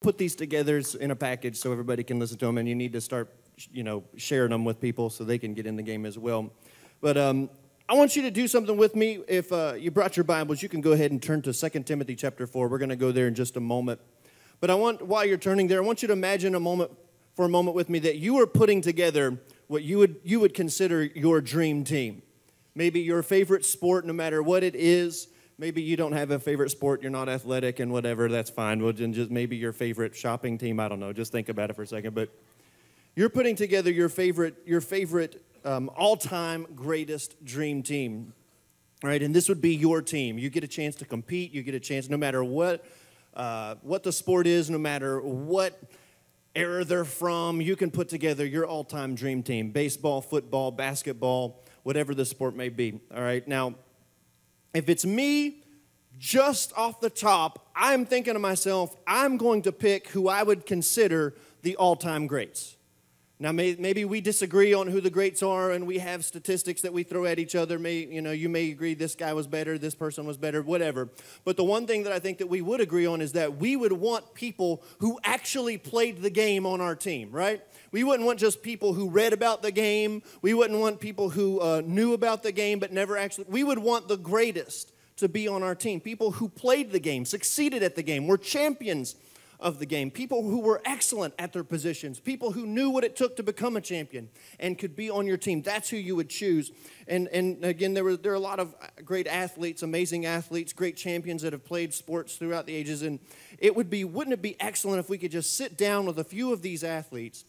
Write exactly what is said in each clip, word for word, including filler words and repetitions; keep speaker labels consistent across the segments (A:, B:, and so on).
A: put these together in a package so everybody can listen to them, and you need to start, you know, sharing them with people so they can get in the game as well. But um, I want you to do something with me. If uh, you brought your Bibles, you can go ahead and turn to Second Timothy chapter four. We're going to go there in just a moment. But I want, while you're turning there, I want you to imagine a moment, for a moment with me, that you are putting together what you would you would consider your dream team. Maybe your favorite sport, no matter what it is. Maybe you don't have a favorite sport, you're not athletic and whatever, that's fine. Well, then just maybe your favorite shopping team, I don't know. Just think about it for a second. But you're putting together your favorite, your favorite um, all-time greatest dream team, right? And this would be your team. You get a chance to compete. You get a chance, no matter what, uh, what the sport is, no matter what era they're from, you can put together your all-time dream team. Baseball, football, basketball, whatever the sport may be, all right? Now, if it's me, just off the top, I'm thinking to myself, I'm going to pick who I would consider the all-time greats. Now, may, maybe we disagree on who the greats are, and we have statistics that we throw at each other. May, you know, you may agree this guy was better, this person was better, whatever. But the one thing that I think that we would agree on is that we would want people who actually played the game on our team, right? We wouldn't want just people who read about the game. We wouldn't want people who uh, knew about the game but never actually. We would want the greatest to be on our team. People who played the game, succeeded at the game, were champions of the game. People who were excellent at their positions. People who knew what it took to become a champion and could be on your team. That's who you would choose. And and again, there were there are a lot of great athletes, amazing athletes, great champions that have played sports throughout the ages. And it would be, wouldn't it be excellent if we could just sit down with a few of these athletes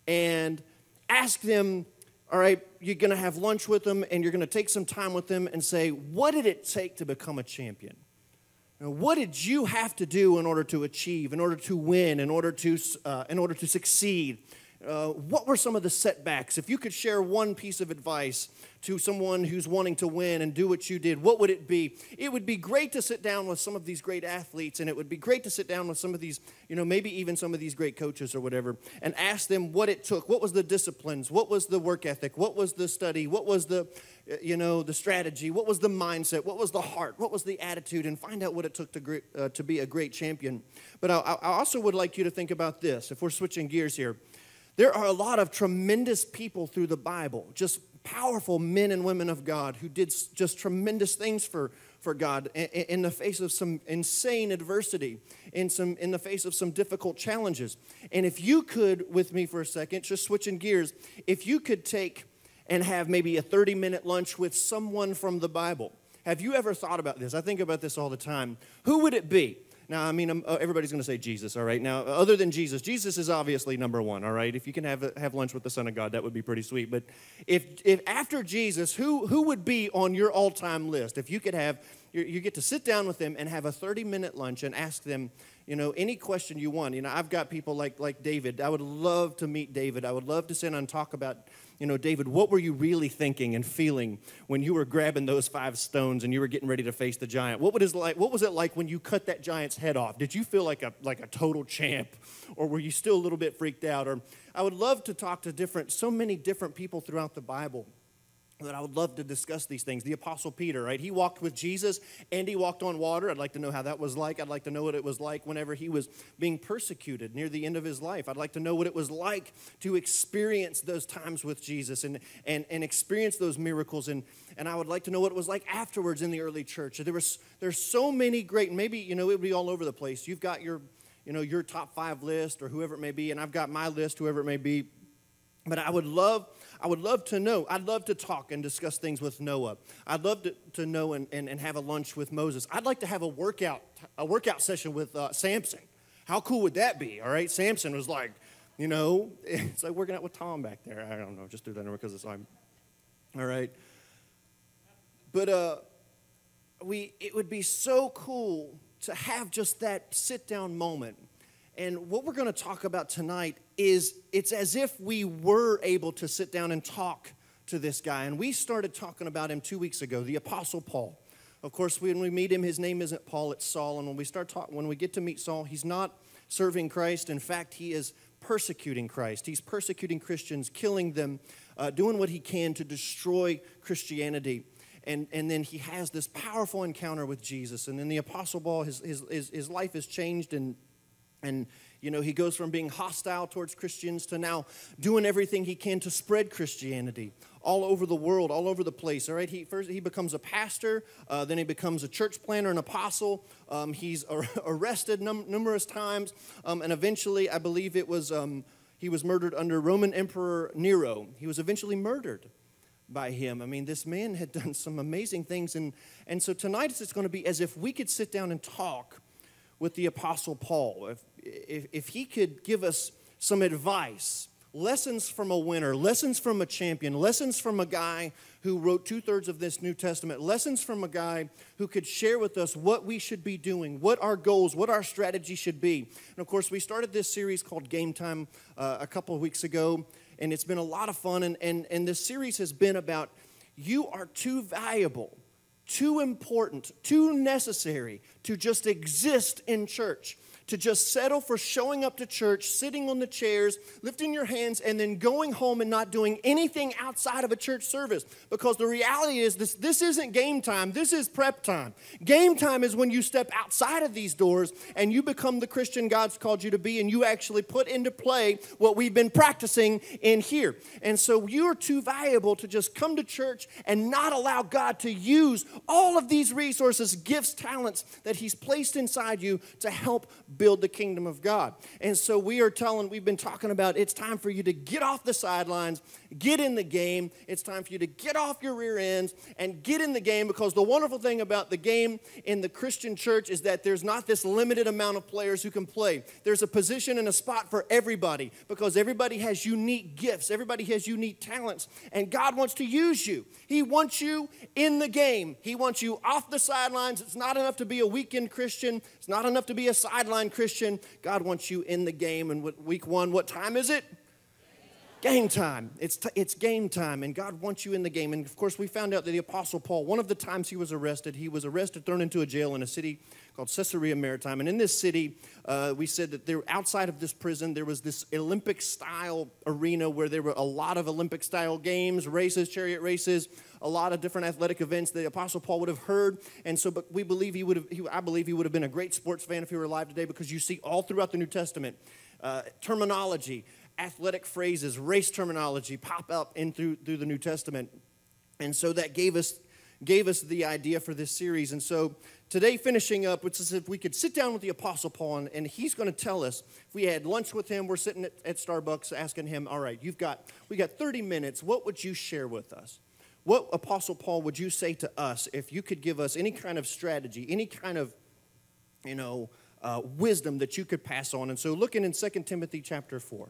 A: and ask them, all right, you're going to have lunch with them and you're going to take some time with them and say, what did it take to become a champion? Now, what did you have to do in order to achieve, in order to win, in order to, uh, in order to succeed? Uh, what were some of the setbacks? If you could share one piece of advice to someone who's wanting to win and do what you did, what would it be? It would be great to sit down with some of these great athletes, and it would be great to sit down with some of these, you know, maybe even some of these great coaches or whatever, and ask them what it took. What was the disciplines? What was the work ethic? What was the study? What was the, you know, the strategy? What was the mindset? What was the heart? What was the attitude? And find out what it took to, uh, to be a great champion. But I, I also would like you to think about this, if we're switching gears here. There are a lot of tremendous people through the Bible, just powerful men and women of God who did just tremendous things for, for God in, in the face of some insane adversity, in, some, in the face of some difficult challenges. And if you could, with me for a second, just switching gears, if you could take and have maybe a thirty-minute lunch with someone from the Bible. Have you ever thought about this? I think about this all the time. Who would it be? Now, I mean, um, everybody's going to say Jesus, all right? Now, other than Jesus, Jesus is obviously number one, all right? If you can have have lunch with the Son of God, that would be pretty sweet. But if if after Jesus, who who would be on your all-time list? If you could have, you, you get to sit down with them and have a thirty-minute lunch and ask them, you know, any question you want. You know, I've got people like like David. I would love to meet David. I would love to sit down and talk about, you know, David, what were you really thinking and feeling when you were grabbing those five stones and you were getting ready to face the giant? What was it like, what was it like when you cut that giant's head off? Did you feel like a like a total champ, or were you still a little bit freaked out? Or I would love to talk to different, so many different people throughout the Bible that I would love to discuss these things. The Apostle Peter, right? He walked with Jesus and he walked on water. I'd like to know how that was like. I'd like to know what it was like whenever he was being persecuted near the end of his life. I'd like to know what it was like to experience those times with Jesus and and, and experience those miracles. And, and I would like to know what it was like afterwards in the early church. There was there's so many great, maybe, you know, it would be all over the place. You've got your, you know, your top five list or whoever it may be, and I've got my list, whoever it may be. But I would love, I would love to know. I'd love to talk and discuss things with Noah. I'd love to, to know and, and, and have a lunch with Moses. I'd like to have a workout, a workout session with uh, Samson. How cool would that be? All right, Samson was like, you know, it's like working out with Tom back there. I don't know, just do that because it's I'm. All right, but uh, we it would be so cool to have just that sit down moment. And what we're going to talk about tonight is it's as if we were able to sit down and talk to this guy. And we started talking about him two weeks ago, the Apostle Paul. Of course, when we meet him, his name isn't Paul, it's Saul. And when we start talking, when we get to meet Saul, he's not serving Christ. In fact, he is persecuting Christ. He's persecuting Christians, killing them, uh, doing what he can to destroy Christianity. And, and then he has this powerful encounter with Jesus. And then the Apostle Paul, his, his, his, his life is changed and And You know, he goes from being hostile towards Christians to now doing everything he can to spread Christianity all over the world, all over the place. All right, he first he becomes a pastor, uh, then he becomes a church planter, an apostle. Um, he's ar- arrested num- numerous times, um, and eventually, I believe it was um, he was murdered under Roman Emperor Nero. He was eventually murdered by him. I mean, this man had done some amazing things, and and so tonight it's going to be as if we could sit down and talk with the Apostle Paul. If if, if he could give us some advice. Lessons from a winner, lessons from a champion, lessons from a guy who wrote two-thirds of this New Testament, lessons from a guy who could share with us what we should be doing, what our goals, what our strategy should be. And of course, we started this series called Game Time uh, a couple of weeks ago, and it's been a lot of fun. And, and, and this series has been about you are too valuable, too important, too necessary to just exist in church. To just settle for showing up to church, sitting on the chairs, lifting your hands, and then going home and not doing anything outside of a church service. Because the reality is this, this isn't game time, this is prep time. Game time is when you step outside of these doors and you become the Christian God's called you to be, and you actually put into play what we've been practicing in here. And so you're too valuable to just come to church and not allow God to use all of these resources, gifts, talents that he's placed inside you to help build the kingdom of God. And so we are telling, we've been talking about it's time for you to get off the sidelines, get in the game. It's time for you to get off your rear ends and get in the game, because the wonderful thing about the game in the Christian church is that there's not this limited amount of players who can play. There's a position and a spot for everybody, because everybody has unique gifts. Everybody has unique talents, and God wants to use you. He wants you in the game. He wants you off the sidelines. It's not enough to be a weekend Christian. It's not enough to be a sideline Christian. God wants you in the game. And what, week one, what time is it? Game time. It's t- it's game time, and God wants you in the game. And of course, we found out that the Apostle Paul, one of the times he was arrested, he was arrested, thrown into a jail in a city called Caesarea Maritime. And in this city, uh, we said that there, outside of this prison, there was this Olympic-style arena where there were a lot of Olympic-style games, races, chariot races, a lot of different athletic events that the Apostle Paul would have heard. And so, but we believe he would have. He, I believe he would have been a great sports fan if he were alive today, because you see all throughout the New Testament uh, terminology, athletic phrases, race terminology pop up in through through the New Testament. And so that gave us gave us the idea for this series. And so today, finishing up, which is if we could sit down with the Apostle Paul, and, and he's going to tell us, if we had lunch with him, we're sitting at, at Starbucks asking him, all right, you've got we got thirty minutes. What would you share with us? What, Apostle Paul, would you say to us if you could give us any kind of strategy, any kind of, you know, uh, wisdom that you could pass on? And so looking in Second Timothy chapter four.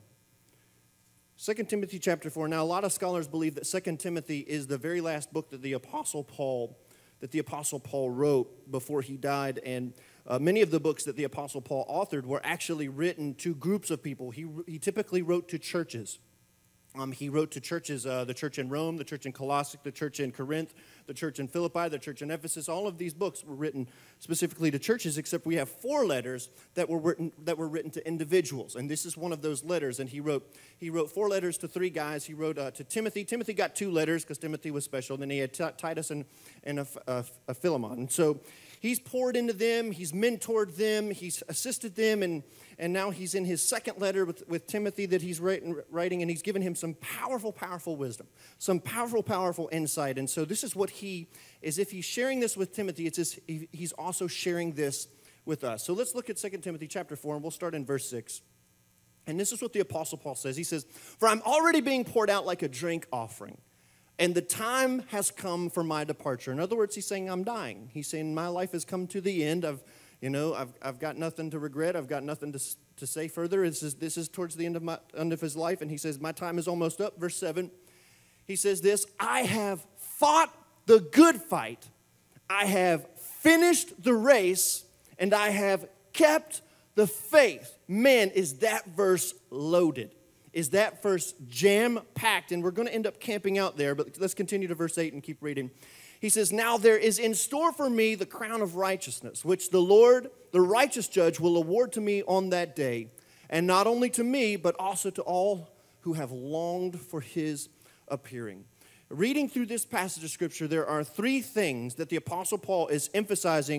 A: Second Timothy chapter four. Now, a lot of scholars believe that Second Timothy is the very last book that the Apostle Paul, that the Apostle Paul wrote before he died. And uh, many of the books that the Apostle Paul authored were actually written to groups of people. He, he typically wrote to churches. Um, he wrote to churches, uh, the church in Rome, the church in Colossae, the church in Corinth, the church in Philippi, the church in Ephesus. All of these books were written specifically to churches, except we have four letters that were written that were written to individuals. And this is one of those letters. And he wrote he wrote four letters to three guys. He wrote uh, to Timothy. Timothy got two letters because Timothy was special. Then he had T- Titus and, and a, a, a Philemon. And so he's poured into them. He's mentored them. He's assisted them. And And now he's in his second letter with, with Timothy that he's writing, writing, and he's given him some powerful, powerful wisdom, some powerful, powerful insight. And so this is what he, is if he's sharing this with Timothy, it's as he's also sharing this with us. So let's look at Second Timothy chapter four, and we'll start in verse six. And this is what the Apostle Paul says. He says, "For I'm already being poured out like a drink offering, and the time has come for my departure." In other words, he's saying, I'm dying. He's saying, my life has come to the end. I've You know, I've I've got nothing to regret. I've got nothing to to say further. This is this is towards the end of my end of his life, and he says, my time is almost up. Verse seven, he says this: I have fought the good fight, I have finished the race, and I have kept the faith. Man, is that verse loaded? Is that verse jam-packed? And we're going to end up camping out there, but let's continue to verse eight and keep reading. He says, now there is in store for me the crown of righteousness, which the Lord, the righteous judge, will award to me on that day. And not only to me, but also to all who have longed for his appearing. Reading through this passage of Scripture, there are three things that the Apostle Paul is emphasizing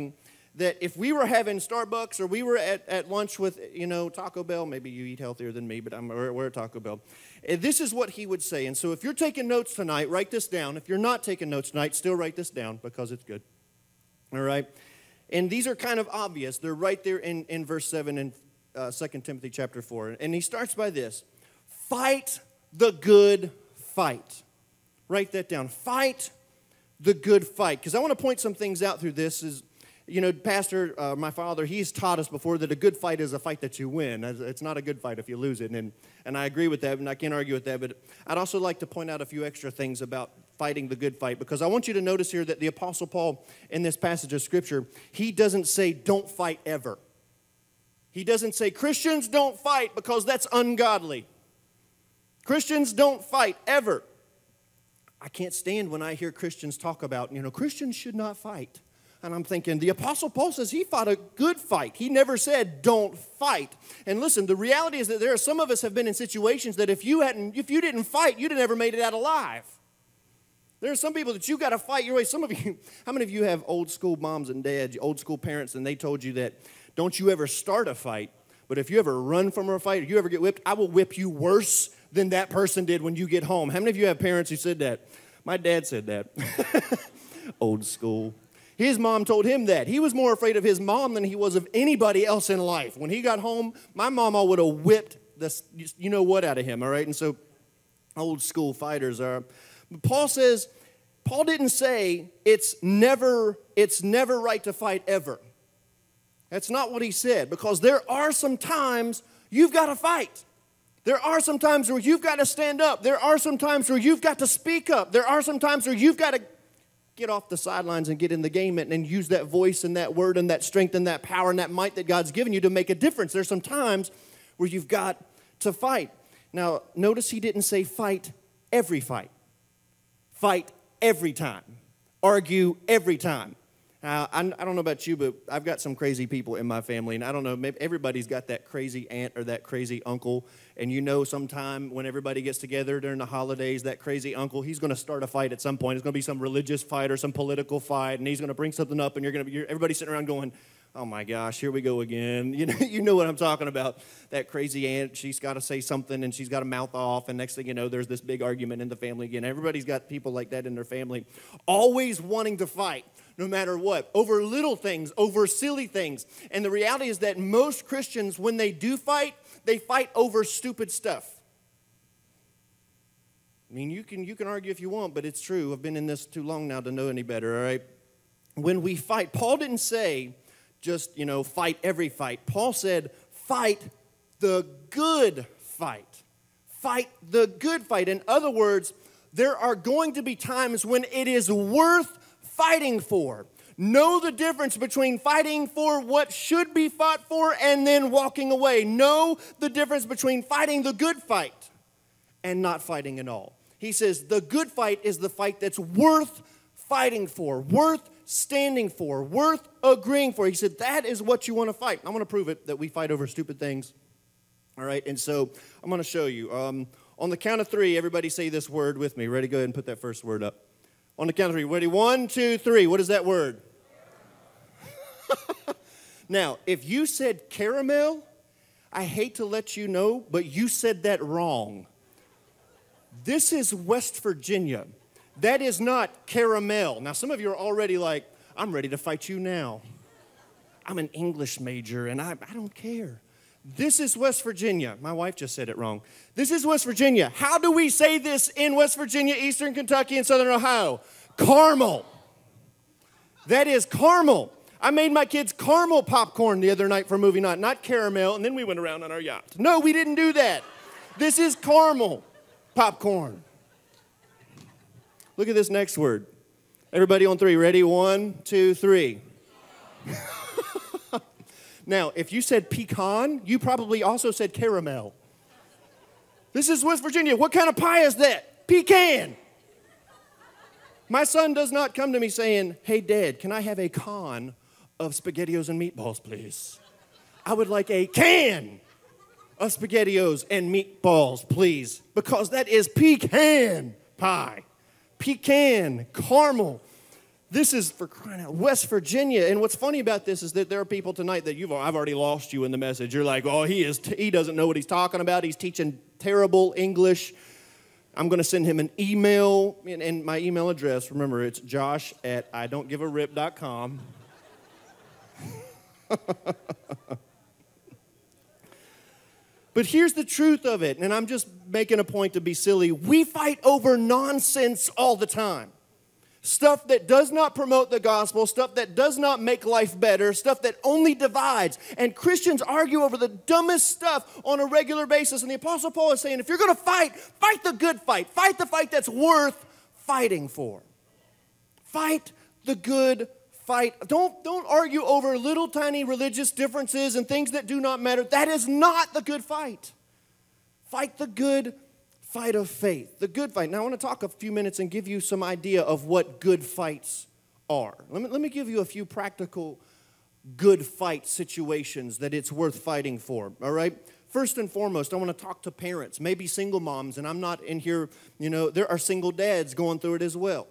A: that if we were having Starbucks or we were at, at lunch with, you know, Taco Bell, maybe you eat healthier than me, but I'm, we're, we're at Taco Bell. And this is what he would say. And so if you're taking notes tonight, write this down. If you're not taking notes tonight, still write this down because it's good. All right? And these are kind of obvious. They're right there in, in verse seven in uh, Second Timothy chapter four. And he starts by this. Fight the good fight. Write that down. Fight the good fight. Because I want to point some things out through this. Is, you know, Pastor, uh, my father, he's taught us before that a good fight is a fight that you win. It's not a good fight if you lose it. And, and I agree with that, and I can't argue with that. But I'd also like to point out a few extra things about fighting the good fight. Because I want you to notice here that the Apostle Paul, in this passage of Scripture, he doesn't say, don't fight ever. He doesn't say, Christians don't fight because that's ungodly. Christians don't fight ever. I can't stand when I hear Christians talk about, you know, Christians should not fight. And I'm thinking, the Apostle Paul says he fought a good fight. He never said, don't fight. And listen, the reality is that there are some of us have been in situations that if you hadn't, if you didn't fight, you'd have never made it out alive. There are some people that you got to fight your way. Some of you, how many of you have old school moms and dads, old school parents, and they told you that, don't you ever start a fight, but if you ever run from a fight or you ever get whipped, I will whip you worse than that person did when you get home. How many of you have parents who said that? My dad said that. Old school. His mom told him that. He was more afraid of his mom than he was of anybody else in life. When he got home, my mama would have whipped the you know what out of him, all right? And so old school fighters are. But Paul says, Paul didn't say it's never, it's never right to fight ever. That's not what he said, because there are some times you've got to fight. There are some times where you've got to stand up. There are some times where you've got to speak up. There are some times where you've got to get off the sidelines and get in the game and, and use that voice and that word and that strength and that power and that might that God's given you to make a difference. There's some times where you've got to fight. Now, notice he didn't say fight every fight. Fight every time. Argue every time. Uh, I, I don't know about you, but I've got some crazy people in my family, and I don't know, maybe everybody's got that crazy aunt or that crazy uncle, and you know sometime when everybody gets together during the holidays, that crazy uncle, he's going to start a fight at some point. It's going to be some religious fight or some political fight, and he's going to bring something up, and you're going to be, everybody's sitting around going, oh my gosh, here we go again. You know, you know what I'm talking about. That crazy aunt, she's got to say something, and she's got to mouth off, and next thing you know, there's this big argument in the family again. Everybody's got people like that in their family, always wanting to fight. No matter what, over little things, over silly things. And the reality is that most Christians, when they do fight, they fight over stupid stuff. I mean, you can, you can argue if you want, but it's true. I've been in this too long now to know any better, all right? When we fight, Paul didn't say just, you know, fight every fight. Paul said, fight the good fight. Fight the good fight. In other words, there are going to be times when it is worth fighting for. Know the difference between fighting for what should be fought for and then walking away. Know the difference between fighting the good fight and not fighting at all. He says the good fight is the fight that's worth fighting for, worth standing for, worth agreeing for. He said that is what you want to fight. I'm going to prove it that we fight over stupid things. All right, and so I'm going to show you. Um, on the count of three, everybody say this word with me. Ready? Go ahead and put that first word up. On the count of three. Ready? One, two, three. What is that word? Now, if you said caramel, I hate to let you know, but you said that wrong. This is West Virginia. That is not caramel. Now, some of you are already like, I'm ready to fight you now. I'm an English major, and I, I don't care. This is West Virginia. My wife just said it wrong. This is West Virginia. How do we say this in West Virginia, Eastern Kentucky, and Southern Ohio? Caramel. That is caramel. I made my kids caramel popcorn the other night for movie night, not caramel, and then we went around on our yacht. No, we didn't do that. This is caramel popcorn. Look at this next word. Everybody on three. Ready? One, two, three. Now, if you said pecan, you probably also said caramel. This is West Virginia. What kind of pie is that? Pecan. My son does not come to me saying, hey, Dad, can I have a con of SpaghettiOs and meatballs, please? I would like a can of SpaghettiOs and meatballs, please, because that is pecan pie. Pecan, caramel. This is for crying out, West Virginia. And what's funny about this is that there are people tonight that you've, I've already lost you in the message. You're like, oh, he is, he doesn't know what he's talking about. He's teaching terrible English. I'm going to send him an email, and, and my email address, remember, it's josh at I don't give a rip dot com. But here's the truth of it, and I'm just making a point to be silly. We fight over nonsense all the time. Stuff that does not promote the gospel, stuff that does not make life better, stuff that only divides. And Christians argue over the dumbest stuff on a regular basis. And the Apostle Paul is saying, if you're going to fight, fight the good fight. Fight the fight that's worth fighting for. Fight the good fight. Don't, don't argue over little tiny religious differences and things that do not matter. That is not the good fight. Fight the good fight of faith, the good fight. Now, I want to talk a few minutes and give you some idea of what good fights are. Let me, let me give you a few practical good fight situations that it's worth fighting for, all right? First and foremost, I want to talk to parents, maybe single moms, and I'm not in here, you know, there are single dads going through it as well.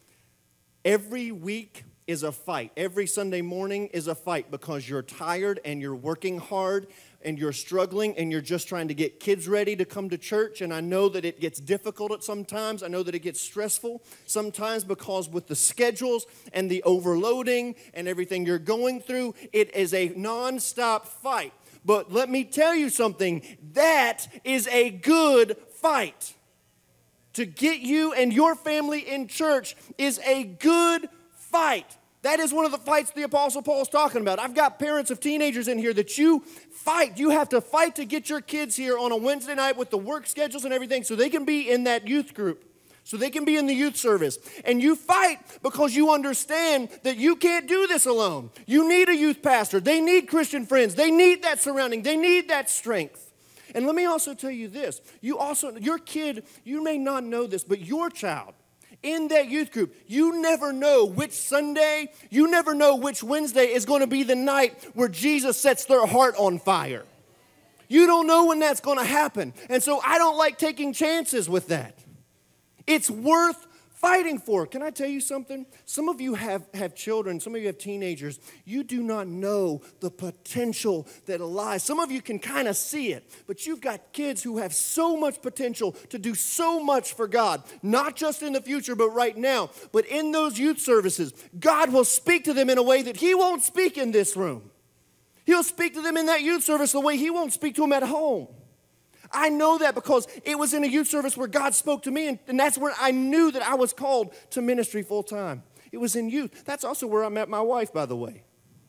A: Every week is a fight. Every Sunday morning is a fight because you're tired and you're working hard and you're struggling and you're just trying to get kids ready to come to church. And I know that it gets difficult at sometimes. I know that it gets stressful sometimes because with the schedules and the overloading and everything you're going through, it is a nonstop fight. But let me tell you something, that is a good fight. To get you and your family in church is a good fight. That is one of the fights the Apostle Paul is talking about. I've got parents of teenagers in here that you fight. You have to fight to get your kids here on a Wednesday night with the work schedules and everything so they can be in that youth group, so they can be in the youth service. And you fight because you understand that you can't do this alone. You need a youth pastor. They need Christian friends. They need that surrounding. They need that strength. And let me also tell you this. You also, your kid, you may not know this, but your child, in that youth group, you never know which Sunday, you never know which Wednesday is going to be the night where Jesus sets their heart on fire. You don't know when that's going to happen. And so I don't like taking chances with that. It's worth fighting for. Can I tell you something? Some of you have, have children, some of you have teenagers. You do not know the potential that lies. Some of you can kind of see it, but you've got kids who have so much potential to do so much for God, not just in the future, but right now. But in those youth services, God will speak to them in a way that He won't speak in this room. He'll speak to them in that youth service the way He won't speak to them at home. I know that because it was in a youth service where God spoke to me, and, and that's where I knew that I was called to ministry full time. It was in youth. That's also where I met my wife, by the way,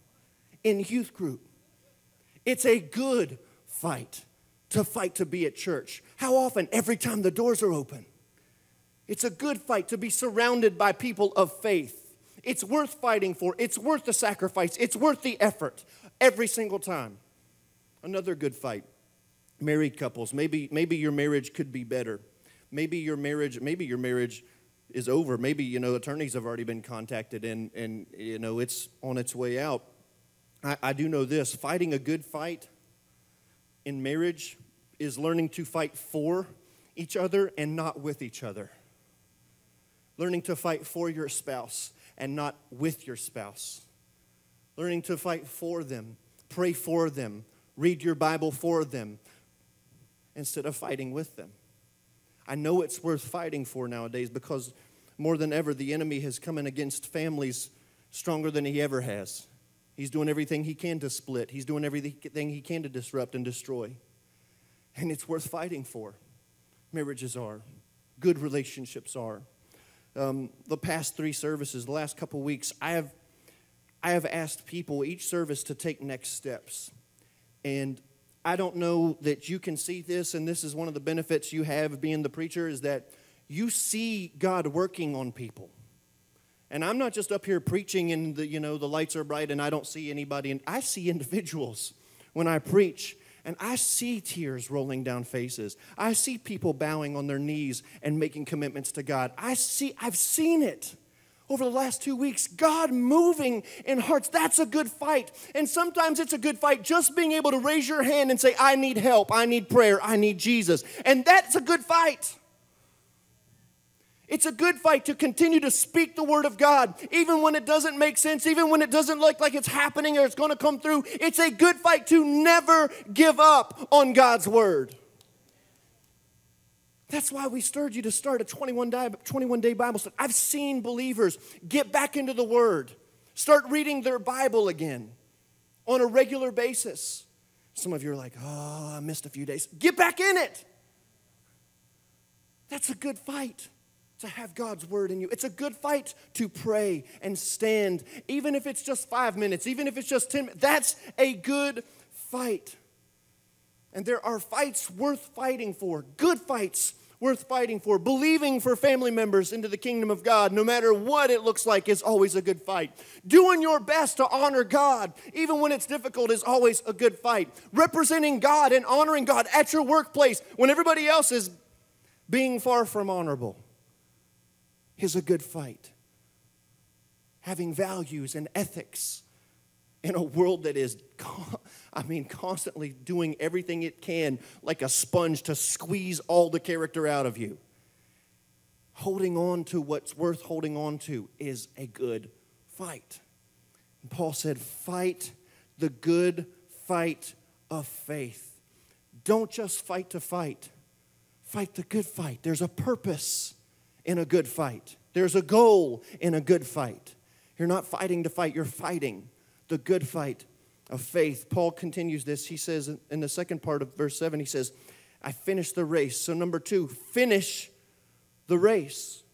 A: in youth group. It's a good fight to fight to be at church. How often? Every time the doors are open. It's a good fight to be surrounded by people of faith. It's worth fighting for. It's worth the sacrifice. It's worth the effort every single time. Another good fight. Married couples, maybe maybe your marriage could be better. Maybe your marriage, maybe your marriage is over. Maybe, you know, attorneys have already been contacted and, and you know, it's on its way out. I, I do know this, fighting a good fight in marriage is learning to fight for each other and not with each other. Learning to fight for your spouse and not with your spouse. Learning to fight for them, pray for them, read your Bible for them, instead of fighting with them. I know it's worth fighting for nowadays because more than ever, the enemy has come in against families stronger than he ever has. He's doing everything he can to split. He's doing everything he can to disrupt and destroy. And it's worth fighting for. Marriages are. Good relationships are. Um, the past three services, the last couple weeks, I have, I have asked people each service to take next steps. And I don't know that you can see this, and this is one of the benefits you have of being the preacher, is that you see God working on people. And I'm not just up here preaching and the, you know, the lights are bright and I don't see anybody. And I see individuals when I preach, and I see tears rolling down faces. I see people bowing on their knees and making commitments to God. I see, I've seen it. Over the last two weeks, God moving in hearts, that's a good fight. And sometimes it's a good fight just being able to raise your hand and say, I need help, I need prayer, I need Jesus. And that's a good fight. It's a good fight to continue to speak the word of God, even when it doesn't make sense, even when it doesn't look like it's happening or it's going to come through. It's a good fight to never give up on God's word. That's why we stirred you to start a twenty-one day Bible study. I've seen believers get back into the word, start reading their Bible again on a regular basis. Some of you are like, oh, I missed a few days. Get back in it. That's a good fight. To have God's word in you. It's a good fight to pray and stand, even if it's just five minutes, even if it's just ten minutes. That's a good fight. And there are fights worth fighting for, good fights worth fighting for. Believing for family members into the kingdom of God, no matter what it looks like, is always a good fight. Doing your best to honor God, even when it's difficult, is always a good fight. Representing God and honoring God at your workplace when everybody else is being far from honorable is a good fight. Having values and ethics in a world that is, I mean, constantly doing everything it can like a sponge to squeeze all the character out of you. Holding on to what's worth holding on to is a good fight. And Paul said, fight the good fight of faith. Don't just fight to fight. Fight the good fight. There's a purpose in a good fight. There's a goal in a good fight. You're not fighting to fight, you're fighting the good fight of faith. Paul continues this. He says in the second part of verse seven, he says, I finished the race. So number two, finish the race.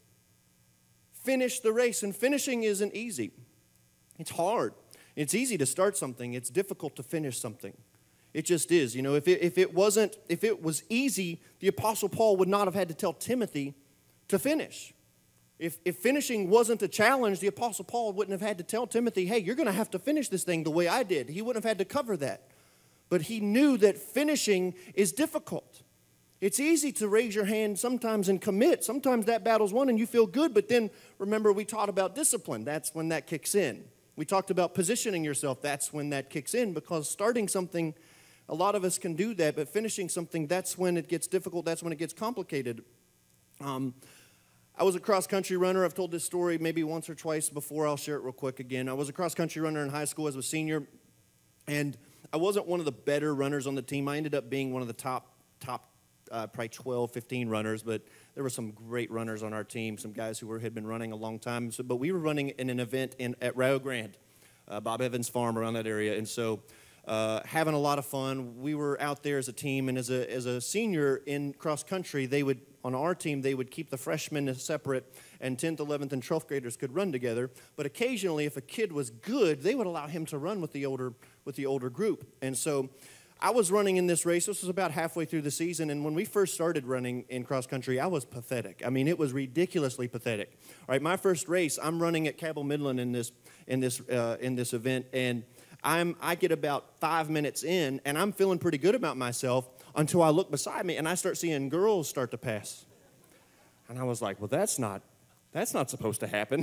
A: Finish the race. And finishing isn't easy. It's hard. It's easy to start something. It's difficult to finish something. It just is. You know, if it, if it wasn't, if it was easy, the Apostle Paul would not have had to tell Timothy to finish. If, if finishing wasn't a challenge, the Apostle Paul wouldn't have had to tell Timothy, hey, you're going to have to finish this thing the way I did. He wouldn't have had to cover that. But he knew that finishing is difficult. It's easy to raise your hand sometimes and commit. Sometimes that battle's won and you feel good, but then remember we taught about discipline. That's when that kicks in. We talked about positioning yourself. That's when that kicks in, because starting something, a lot of us can do that, but finishing something, that's when it gets difficult. That's when it gets complicated. Um, I was a cross-country runner. I've told this story maybe once or twice before. I'll share it real quick again. I was a cross-country runner in high school as a senior, and I wasn't one of the better runners on the team. I ended up being one of the top, top uh, probably twelve, fifteen runners, but there were some great runners on our team, some guys who were, had been running a long time. So, but we were running in an event in, at Rio Grande, uh, Bob Evans Farm around that area, and so Uh, having a lot of fun. We were out there as a team, and as a as a senior in cross country, they would on our team they would keep the freshmen separate, and tenth, eleventh, and twelfth graders could run together. But occasionally, if a kid was good, they would allow him to run with the older with the older group. And so, I was running in this race. This was about halfway through the season, and when we first started running in cross country, I was pathetic. I mean, it was ridiculously pathetic. All right, my first race, I'm running at Cabell Midland in this in this uh, in this event, and I'm, I get about five minutes in, and I'm feeling pretty good about myself until I look beside me, and I start seeing girls start to pass. And I was like, well, that's not, that's not supposed to happen.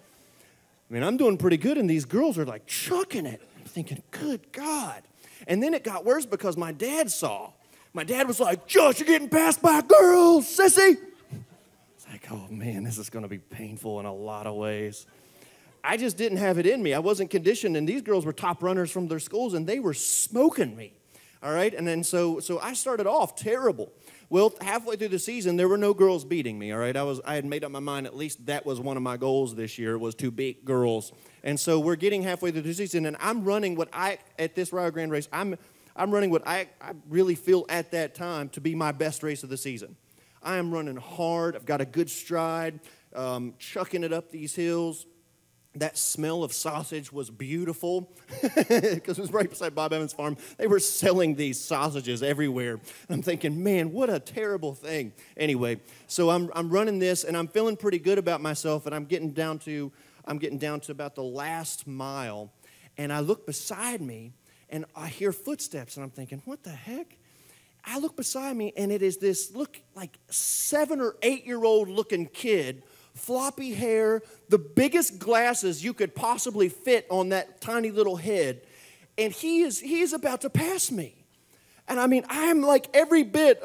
A: I mean, I'm doing pretty good, and these girls are like chucking it. I'm thinking, good God. And then it got worse because my dad saw. My dad was like, Josh, you're getting passed by girls, sissy. It's like, oh, man, this is going to be painful in a lot of ways. I just didn't have it in me. I wasn't conditioned, and these girls were top runners from their schools, and they were smoking me, all right? And then so so I started off terrible. Well, halfway through the season, there were no girls beating me, all right? I was I had made up my mind, at least that was one of my goals this year, was to beat girls. And so we're getting halfway through the season, and I'm running what I, at this Rio Grande race, I'm, I'm running what I, I really feel at that time to be my best race of the season. I am running hard. I've got a good stride, um, chucking it up these hills. That smell of sausage was beautiful because it was right beside Bob Evans Farm. They were selling these sausages everywhere. And I'm thinking, man, what a terrible thing. Anyway, so I'm I'm running this, and I'm feeling pretty good about myself, and I'm getting down to I'm getting down to about the last mile, and I look beside me, and I hear footsteps, and I'm thinking, what the heck? I look beside me, and it is this look like seven or eight year old looking kid. Floppy hair, the biggest glasses you could possibly fit on that tiny little head. And he is he is about to pass me. And I mean, I'm like every bit of,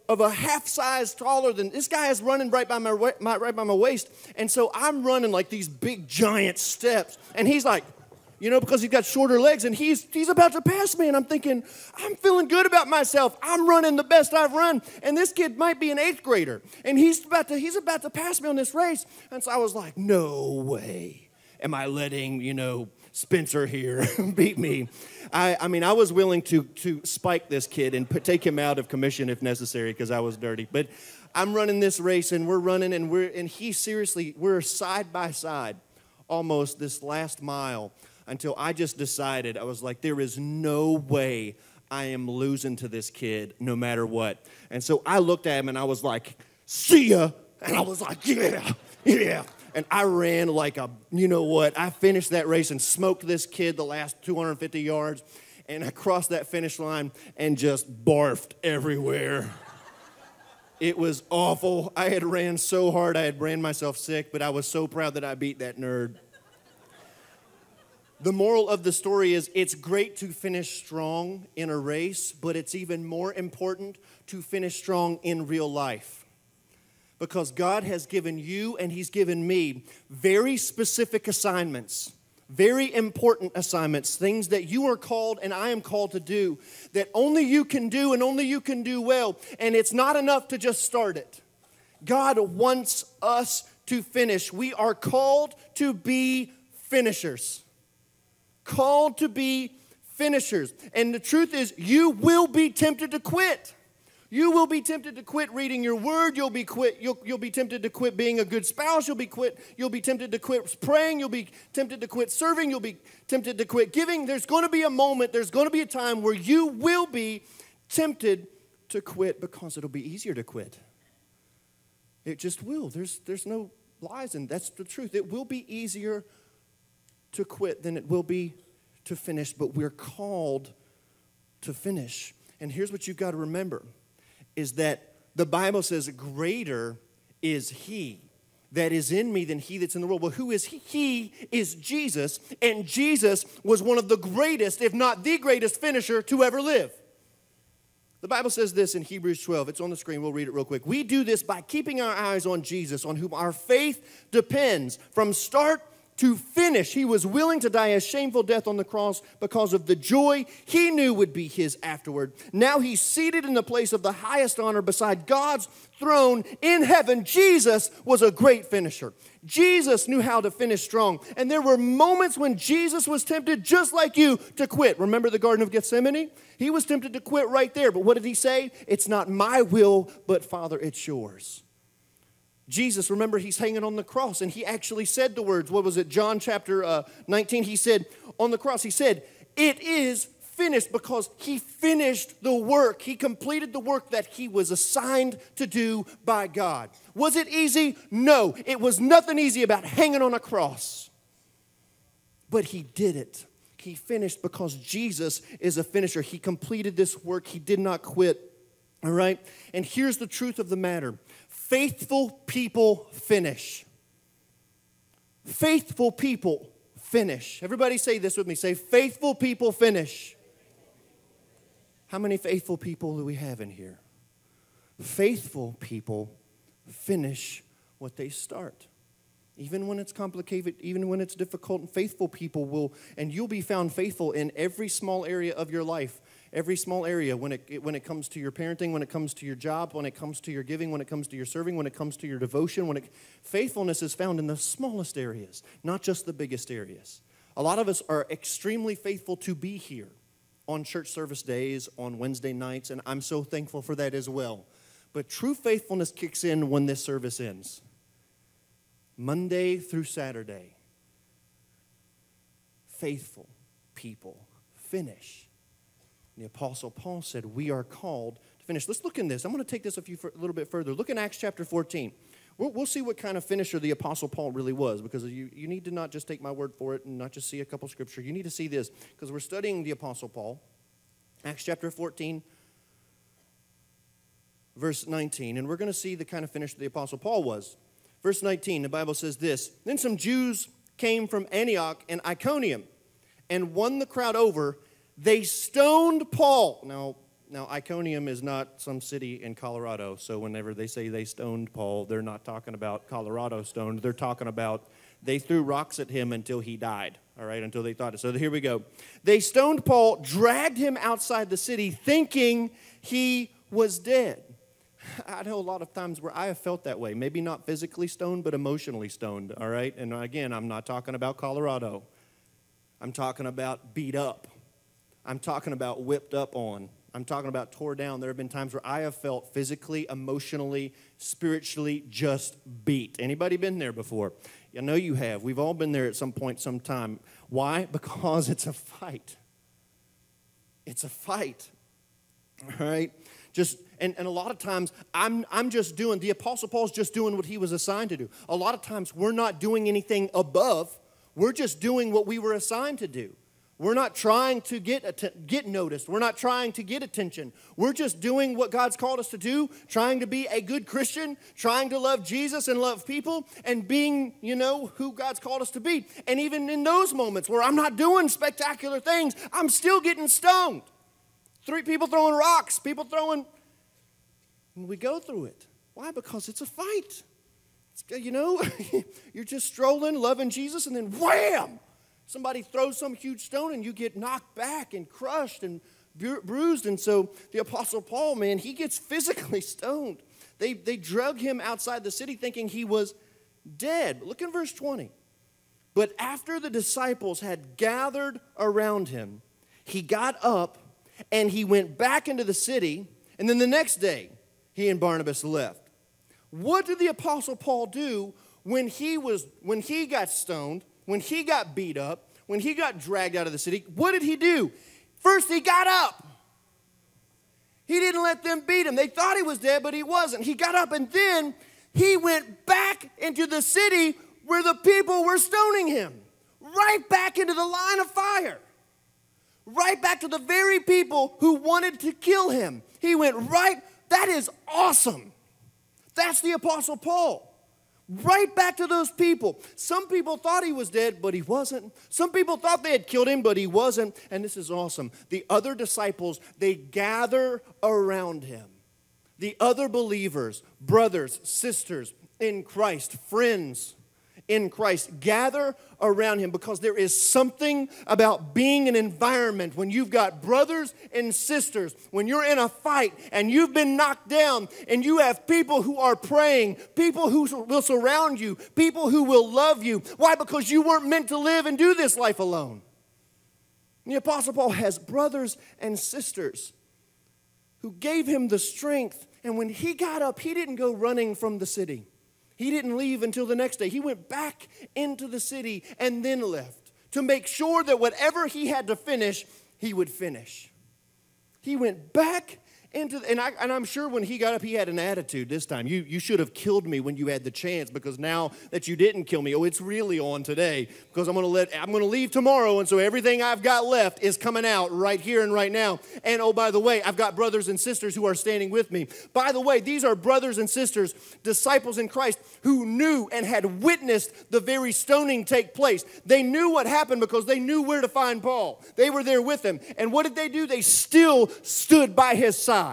A: of a half size taller than, this guy is running right by my, my right by my waist. And so I'm running like these big giant steps. And he's like, you know, because he's got shorter legs, and he's he's about to pass me. And I'm thinking, I'm feeling good about myself. I'm running the best I've run. And this kid might be an eighth grader. And he's about to he's about to pass me on this race. And so I was like, no way am I letting, you know, Spencer here beat me. I, I mean, I was willing to to spike this kid and put, take him out of commission if necessary because I was dirty. But I'm running this race, and we're running, and we're and he seriously, we're side by side almost this last mile until I just decided, I was like, there is no way I am losing to this kid no matter what. And so I looked at him, and I was like, see ya. And I was like, yeah, yeah. And I ran like a, you know what, I finished that race and smoked this kid the last two hundred fifty yards. And I crossed that finish line and just barfed everywhere. It was awful. I had ran so hard, I had ran myself sick, but I was so proud that I beat that nerd. The moral of the story is it's great to finish strong in a race, but it's even more important to finish strong in real life. Because God has given you and He's given me very specific assignments, very important assignments, things that you are called and I am called to do that only you can do and only you can do well. And it's not enough to just start it. God wants us to finish. We are called to be finishers. Called to be finishers. And the truth is, you will be tempted to quit. You will be tempted to quit reading your word. You'll be quit. You'll, you'll be tempted to quit being a good spouse. You'll be quit. You'll be tempted to quit praying. You'll be tempted to quit serving. You'll be tempted to quit giving. There's going to be a moment. There's going to be a time where you will be tempted to quit because it'll be easier to quit. It just will. There's there's no lies, and that's the truth. It will be easier to quit than it will be to finish, but we're called to finish. And here's what you've got to remember, is that the Bible says greater is He that is in me than he that's in the world. Well, who is He? He is Jesus, and Jesus was one of the greatest, if not the greatest finisher to ever live. The Bible says this in Hebrews twelve. It's on the screen. We'll read it real quick. We do this by keeping our eyes on Jesus, on whom our faith depends from start to finish. He was willing to die a shameful death on the cross because of the joy He knew would be His afterward. Now He's seated in the place of the highest honor beside God's throne in heaven. Jesus was a great finisher. Jesus knew how to finish strong. And there were moments when Jesus was tempted, just like you, to quit. Remember the Garden of Gethsemane? He was tempted to quit right there. But what did He say? It's not my will, but Father, it's yours. Jesus, remember, He's hanging on the cross, and He actually said the words. What was it? John chapter uh, nineteen, He said on the cross, He said, it is finished, because He finished the work. He completed the work that He was assigned to do by God. Was it easy? No. It was nothing easy about hanging on a cross. But He did it. He finished because Jesus is a finisher. He completed this work. He did not quit. All right? And here's the truth of the matter. Faithful people finish. Faithful people finish. Everybody say this with me. Say, faithful people finish. How many faithful people do we have in here? Faithful people finish what they start. Even when it's complicated, even when it's difficult, and faithful people will, and you'll be found faithful in every small area of your life. Every small area, when it when it comes to your parenting, when it comes to your job, when it comes to your giving, when it comes to your serving, when it comes to your devotion, when it, faithfulness is found in the smallest areas, not just the biggest areas. A lot of us are extremely faithful to be here on church service days, on Wednesday nights, and I'm so thankful for that as well. But true faithfulness kicks in when this service ends. Monday through Saturday, faithful people finish. The Apostle Paul said, we are called to finish. Let's look in this. I'm going to take this a, few, a little bit further. Look in Acts chapter fourteen. We'll, we'll see what kind of finisher the Apostle Paul really was, because you, you need to not just take my word for it and not just see a couple scripture. You need to see this, because we're studying the Apostle Paul. Acts chapter fourteen, verse nineteen. And we're going to see the kind of finisher the Apostle Paul was. Verse nineteen, the Bible says this. Then some Jews came from Antioch and Iconium and won the crowd over. They stoned Paul. Now, Now, Iconium is not some city in Colorado, so whenever they say they stoned Paul, they're not talking about Colorado stoned. They're talking about they threw rocks at him until he died, all right, until they thought it. So here we go. They stoned Paul, dragged him outside the city, thinking he was dead. I know a lot of times where I have felt that way, maybe not physically stoned, but emotionally stoned, all right? And again, I'm not talking about Colorado. I'm talking about beat up. I'm talking about whipped up on. I'm talking about tore down. There have been times where I have felt physically, emotionally, spiritually just beat. Anybody been there before? I know you have. We've all been there at some point, sometime. Why? Because it's a fight. It's a fight. All right? Just and, and a lot of times I'm I'm just doing, the Apostle Paul's just doing what he was assigned to do. A lot of times we're not doing anything above. We're just doing what we were assigned to do. We're not trying to get get noticed. We're not trying to get attention. We're just doing what God's called us to do, trying to be a good Christian, trying to love Jesus and love people, and being, you know, who God's called us to be. And even in those moments where I'm not doing spectacular things, I'm still getting stoned. Three people throwing rocks, people throwing, and we go through it. Why? Because it's a fight. It's, you know, you're just strolling, loving Jesus, and then wham! Somebody throws some huge stone and you get knocked back and crushed and bru- bruised. And so the Apostle Paul, man, he gets physically stoned. They, they drug him outside the city thinking he was dead. Look in verse twenty. But after the disciples had gathered around him, he got up and he went back into the city. And then the next day, he and Barnabas left. What did the Apostle Paul do when he was when he got stoned? When he got beat up, when he got dragged out of the city, what did he do? First, he got up. He didn't let them beat him. They thought he was dead, but he wasn't. He got up, and then he went back into the city where the people were stoning him. Right back into the line of fire. Right back to the very people who wanted to kill him. He went right. That is awesome. That's the Apostle Paul. Right back to those people. Some people thought he was dead, but he wasn't. Some people thought they had killed him, but he wasn't. And this is awesome. The other disciples, they gather around him. The other believers, brothers, sisters in Christ, friends in Christ, gather around him because there is something about being in an environment when you've got brothers and sisters, when you're in a fight and you've been knocked down and you have people who are praying, people who will surround you, people who will love you. Why? Because you weren't meant to live and do this life alone. And the Apostle Paul has brothers and sisters who gave him the strength, and when he got up, he didn't go running from the city. He didn't leave until the next day. He went back into the city and then left to make sure that whatever he had to finish, he would finish. He went back into, the, and, I, and I'm sure when he got up, he had an attitude this time. You, you should have killed me when you had the chance, because now that you didn't kill me, oh, it's really on today, because I'm going to let, I'm going to leave tomorrow, and so everything I've got left is coming out right here and right now. And oh, by the way, I've got brothers and sisters who are standing with me. By the way, these are brothers and sisters, disciples in Christ, who knew and had witnessed the very stoning take place. They knew what happened because they knew where to find Paul. They were there with him. And what did they do? They still stood by his side.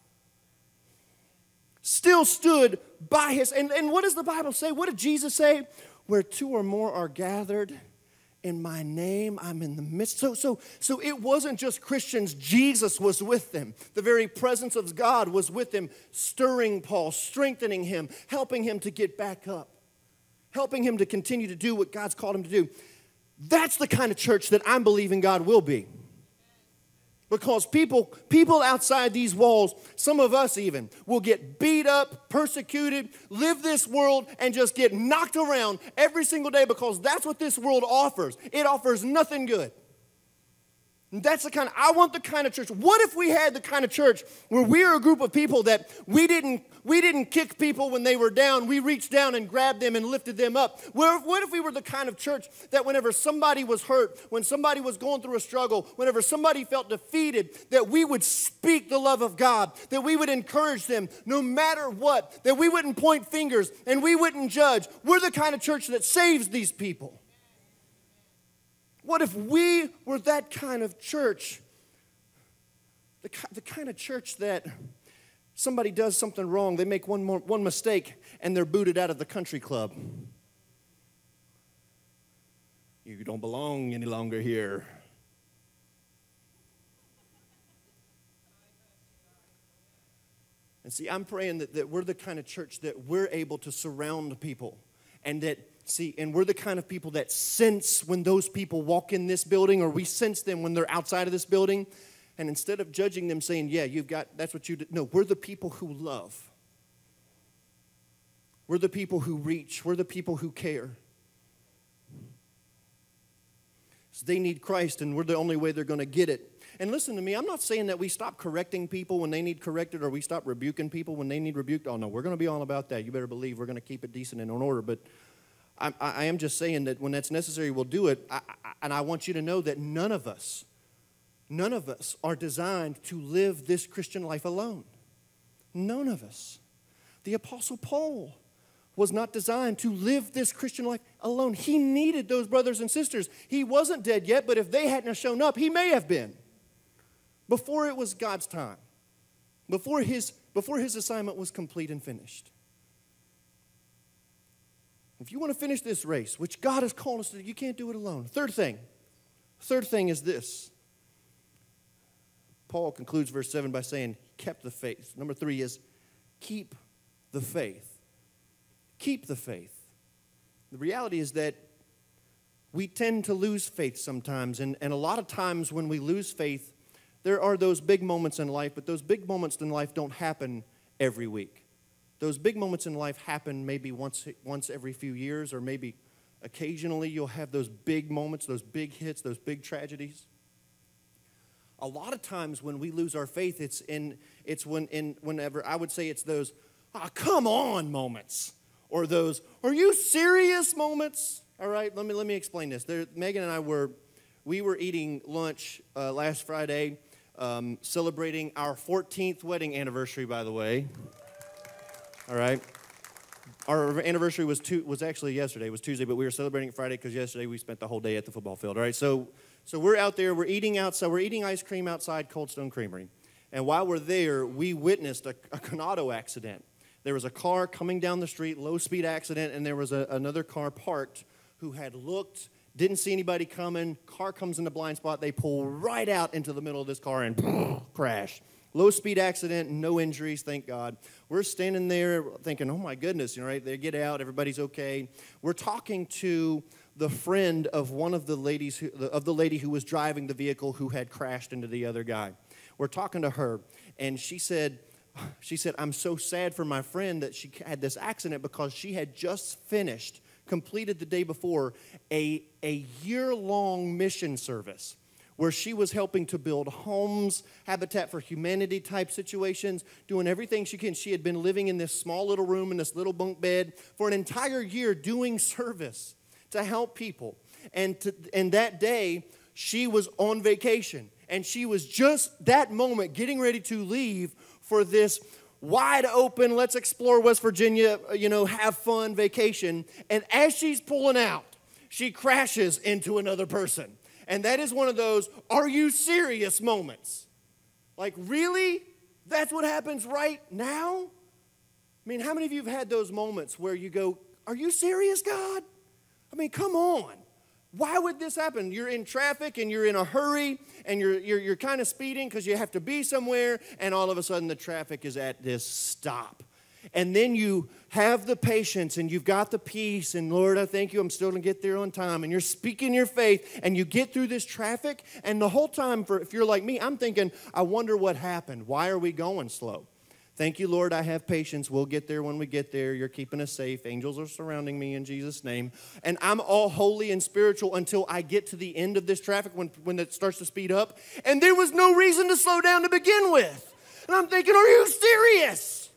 A: Still stood by his, and, and what does the Bible say? What did Jesus say? Where two or more are gathered in my name, I'm in the midst. So, so, so it wasn't just Christians. Jesus was with them. The very presence of God was with them, stirring Paul, strengthening him, helping him to get back up, helping him to continue to do what God's called him to do. That's the kind of church that I'm believing God will be. Because people, people outside these walls, some of us even, will get beat up, persecuted, live this world, and just get knocked around every single day, because that's what this world offers. It offers nothing good. And that's the kind of, I want the kind of church. What if we had the kind of church where we're a group of people that we didn't, we didn't kick people when they were down. We reached down and grabbed them and lifted them up. What if, what if we were the kind of church that whenever somebody was hurt, when somebody was going through a struggle, whenever somebody felt defeated, that we would speak the love of God, that we would encourage them no matter what, that we wouldn't point fingers and we wouldn't judge. We're the kind of church that saves these people. What if we were that kind of church? The, the kind of church that somebody does something wrong, they make one, more, one mistake, and they're booted out of the country club. You don't belong any longer here. And see, I'm praying that, that we're the kind of church that we're able to surround people. And that, see, and we're the kind of people that sense when those people walk in this building, or we sense them when they're outside of this building. And instead of judging them, saying, yeah, you've got, that's what you do. No, we're the people who love. We're the people who reach. We're the people who care. So they need Christ, and we're the only way they're going to get it. And listen to me, I'm not saying that we stop correcting people when they need corrected, or we stop rebuking people when they need rebuked. Oh, no, we're going to be all about that. You better believe we're going to keep it decent and in order. But I, I am just saying that when that's necessary, we'll do it. I, I, and I want you to know that none of us, none of us are designed to live this Christian life alone. None of us. The Apostle Paul was not designed to live this Christian life alone. He needed those brothers and sisters. He wasn't dead yet, but if they hadn't shown up, he may have been. Before it was God's time. Before his, before his assignment was complete and finished. If you want to finish this race, which God has called us to do, you can't do it alone. Third thing. Third thing is this. Paul concludes verse seven by saying, kept the faith. Number three is, keep the faith. Keep the faith. The reality is that we tend to lose faith sometimes. And, and a lot of times when we lose faith, there are those big moments in life, but those big moments in life don't happen every week. Those big moments in life happen maybe once, once every few years, or maybe occasionally you'll have those big moments, those big hits, those big tragedies. A lot of times when we lose our faith, it's in it's when in whenever I would say it's those ah, come on moments, or those are you serious moments. All right, let me let me explain this. There, Megan and I were we were eating lunch uh, last Friday, um, celebrating our fourteenth wedding anniversary. By the way, all right. Our anniversary was two, was actually yesterday. It was Tuesday, but we were celebrating it Friday because yesterday we spent the whole day at the football field. All right, so so we're out there. We're eating outside. We're eating ice cream outside Cold Stone Creamery. And while we're there, we witnessed a, a Canado accident. There was a car coming down the street, low-speed accident, and there was a, another car parked who had looked, didn't see anybody coming. Car comes in the blind spot. They pull right out into the middle of this car and crash. Low-speed accident, no injuries, thank God. We're standing there thinking, oh, my goodness, you know, right? They get out, everybody's okay. We're talking to the friend of one of the ladies, who, of the lady who was driving the vehicle who had crashed into the other guy. We're talking to her, and she said, she said, I'm so sad for my friend that she had this accident because she had just finished, completed the day before, a, a year-long mission service where she was helping to build homes, Habitat for Humanity type situations, doing everything she can. She had been living in this small little room in this little bunk bed for an entire year doing service to help people. And, to, and that day, she was on vacation. And she was just that moment getting ready to leave for this wide open, let's explore West Virginia, you know, have fun vacation. And as she's pulling out, she crashes into another person. And that is one of those, are you serious moments? Like, really? That's what happens right now? I mean, how many of you have had those moments where you go, are you serious, God? I mean, come on. Why would this happen? You're in traffic and you're in a hurry and you're, you're, you're kind of speeding because you have to be somewhere, and all of a sudden the traffic is at this stop. And then you have the patience and you've got the peace, and Lord, I thank you, I'm still going to get there on time. And you're speaking your faith and you get through this traffic, and the whole time, for if you're like me, I'm thinking, I wonder what happened. Why are we going slow? Thank you, Lord, I have patience. We'll get there when we get there. You're keeping us safe. Angels are surrounding me in Jesus' name. And I'm all holy and spiritual until I get to the end of this traffic when, when it starts to speed up. And there was no reason to slow down to begin with. And I'm thinking, are you serious?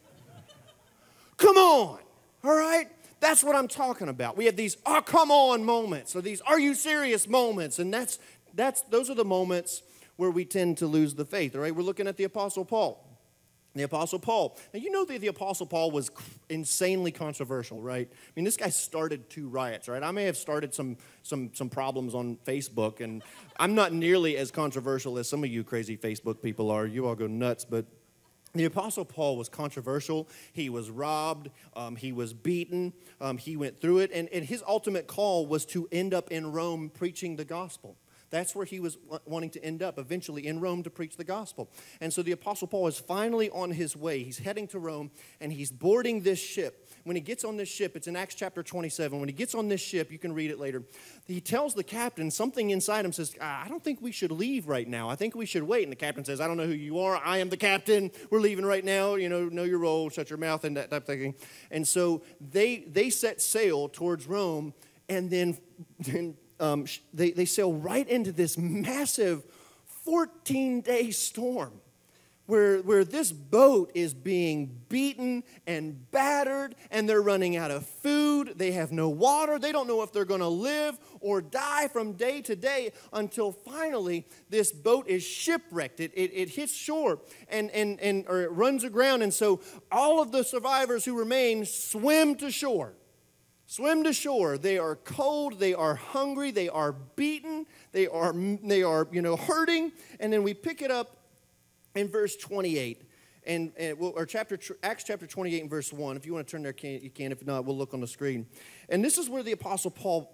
A: Come on, all right? That's what I'm talking about. We have these, oh, come on moments, or these, are you serious moments? And that's, that's, those are the moments where we tend to lose the faith, all right? We're looking at the Apostle Paul. The Apostle Paul. Now, you know that the Apostle Paul was insanely controversial, right? I mean, this guy started two riots, right? I may have started some some some problems on Facebook, and I'm not nearly as controversial as some of you crazy Facebook people are. You all go nuts, but the Apostle Paul was controversial. He was robbed. Um, he was beaten. Um, he went through it, and, and his ultimate call was to end up in Rome preaching the gospel. That's where he was wanting to end up, eventually in Rome to preach the gospel. And so the Apostle Paul is finally on his way. He's heading to Rome, and he's boarding this ship. When he gets on this ship, it's in Acts chapter twenty-seven. When he gets on this ship, you can read it later, he tells the captain, something inside him says, I don't think we should leave right now. I think we should wait. And the captain says, I don't know who you are. I am the captain. We're leaving right now. You know, know your role, shut your mouth, and that type of thing. And so they they set sail towards Rome, and then... then Um, they, they sail right into this massive fourteen-day storm where, where this boat is being beaten and battered, and they're running out of food. They have no water. They don't know if they're going to live or die from day to day until finally this boat is shipwrecked. It, it, it hits shore and, and, and, or it runs aground, and so all of the survivors who remain swim to shore. Swim to shore. They are cold. They are hungry. They are beaten. They are, they are, you know, hurting. And then we pick it up in verse twenty-eight, and, and or chapter Acts chapter twenty-eight and verse one. If you want to turn there, you can. If not, we'll look on the screen. And this is where the Apostle Paul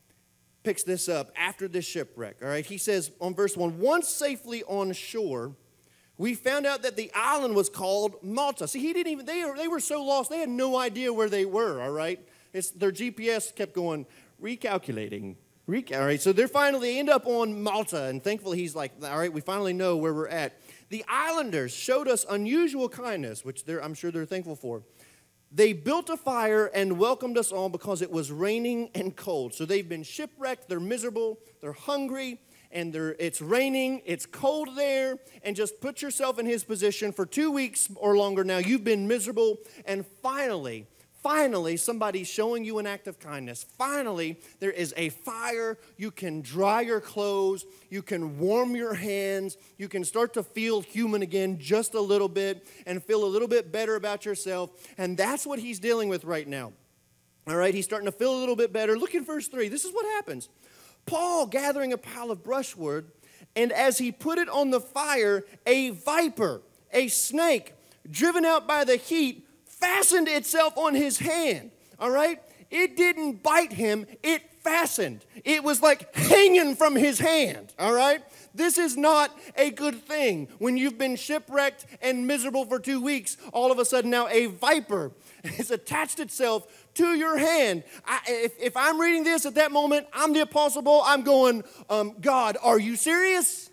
A: picks this up after this shipwreck. All right, he says on verse one, once safely on shore, we found out that the island was called Malta. See, he didn't even. They were, they were so lost. They had no idea where they were. All right. It's, their G P S kept going, recalculating. Recal- all right, so they're finally, they end up on Malta, and thankfully he's like, all right, we finally know where we're at. The islanders showed us unusual kindness, which they're, I'm sure they're thankful for. They built a fire and welcomed us all because it was raining and cold. So they've been shipwrecked, they're miserable, they're hungry, and they're, it's raining, it's cold there, and just put yourself in his position for two weeks or longer now. You've been miserable, and finally... Finally, somebody's showing you an act of kindness. Finally, there is a fire. You can dry your clothes. You can warm your hands. You can start to feel human again just a little bit and feel a little bit better about yourself. And that's what he's dealing with right now. All right, he's starting to feel a little bit better. Look at verse three. This is what happens. Paul, gathering a pile of brushwood, and as he put it on the fire, a viper, a snake, driven out by the heat, fastened itself on his hand, all right? It didn't bite him, it fastened. It was like hanging from his hand, all right? This is not a good thing. When you've been shipwrecked and miserable for two weeks, all of a sudden now a viper has attached itself to your hand. I, if, if I'm reading this at that moment, I'm the Apostle Paul, I'm going, um, God, are you serious?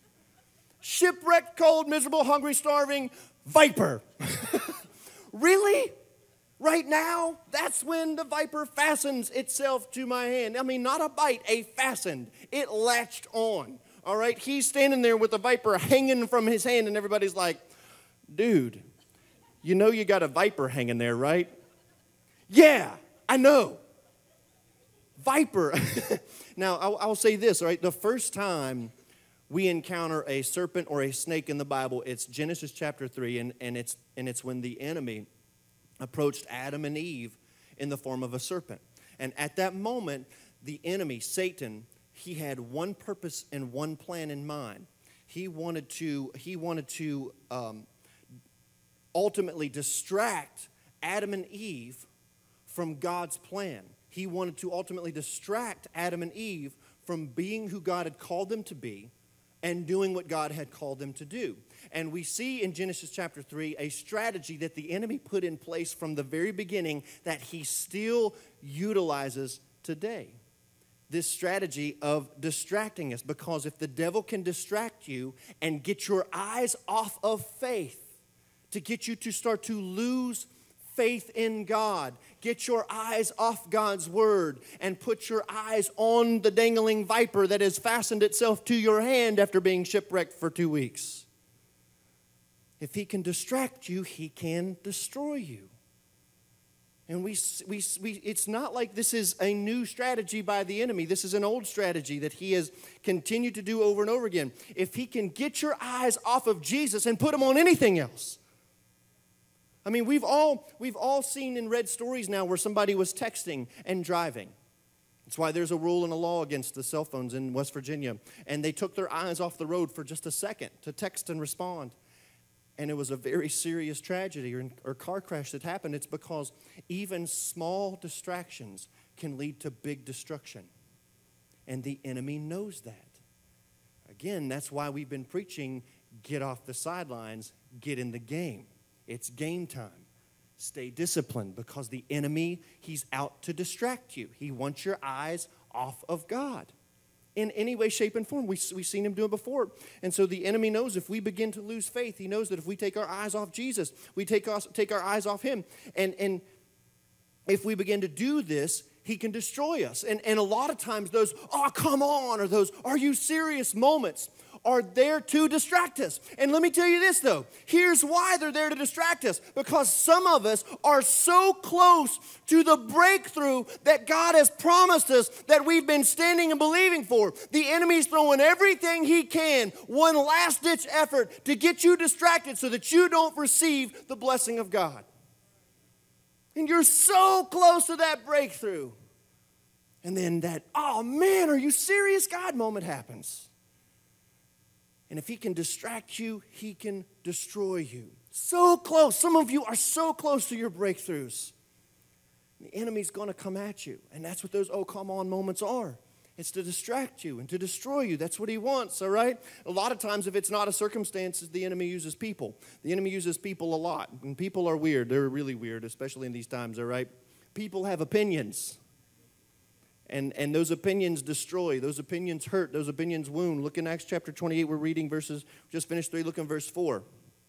A: Shipwrecked, cold, miserable, hungry, starving, viper. Really? Right now? That's when the viper fastens itself to my hand. I mean, not a bite, a fastened. It latched on. All right? He's standing there with the viper hanging from his hand, and everybody's like, dude, you know you got a viper hanging there, right? Yeah, I know. Viper. Now, I'll, I'll say this, all right? The first time we encounter a serpent or a snake in the Bible, it's Genesis chapter three, and, and, it's, and it's when the enemy approached Adam and Eve in the form of a serpent. And at that moment, the enemy, Satan, he had one purpose and one plan in mind. He wanted to, he wanted to um, ultimately distract Adam and Eve from God's plan. He wanted to ultimately distract Adam and Eve from being who God had called them to be and doing what God had called them to do. And we see in Genesis chapter three a strategy that the enemy put in place from the very beginning that he still utilizes today. This strategy of distracting us, because if the devil can distract you and get your eyes off of faith, to get you to start to lose faith in God, get your eyes off God's word, and put your eyes on the dangling viper that has fastened itself to your hand after being shipwrecked for two weeks. If he can distract you, he can destroy you. And we, we, we, it's not like this is a new strategy by the enemy. This is an old strategy that he has continued to do over and over again. If he can get your eyes off of Jesus and put them on anything else, I mean, we've all, we've all seen and read stories now where somebody was texting and driving. That's why there's a rule and a law against the cell phones in West Virginia. And they took their eyes off the road for just a second to text and respond. And it was a very serious tragedy or, or car crash that happened. It's because even small distractions can lead to big destruction. And the enemy knows that. Again, that's why we've been preaching, get off the sidelines, get in the game. It's game time. Stay disciplined because the enemy, he's out to distract you. He wants your eyes off of God in any way, shape, and form. We, we've seen him do it before. And so the enemy knows if we begin to lose faith, he knows that if we take our eyes off Jesus, we take, us, take our eyes off him. And, and if we begin to do this, he can destroy us. And, and a lot of times those, oh, come on, or those, are you serious moments are there to distract us. And let me tell you this, though. Here's why they're there to distract us. Because some of us are so close to the breakthrough that God has promised us that we've been standing and believing for. The enemy's throwing everything he can, one last-ditch effort to get you distracted so that you don't receive the blessing of God. And you're so close to that breakthrough. And then that, oh man, are you serious, God moment happens. And if he can distract you, he can destroy you. So close. Some of you are so close to your breakthroughs. The enemy's going to come at you. And that's what those oh, come on moments are. It's to distract you and to destroy you. That's what he wants, all right? A lot of times if it's not a circumstance, the enemy uses people. The enemy uses people a lot. And people are weird. They're really weird, especially in these times, all right? People have opinions. And, and those opinions destroy. Those opinions hurt. Those opinions wound. Look in Acts chapter twenty-eight. We're reading verses, just finished three. Look in verse four.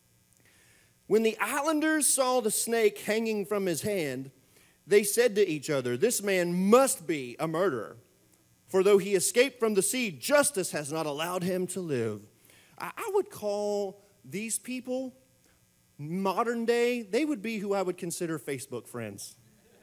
A: When the islanders saw the snake hanging from his hand, they said to each other, this man must be a murderer. For though he escaped from the sea, justice has not allowed him to live. I, I would call these people, modern day, they would be who I would consider Facebook friends.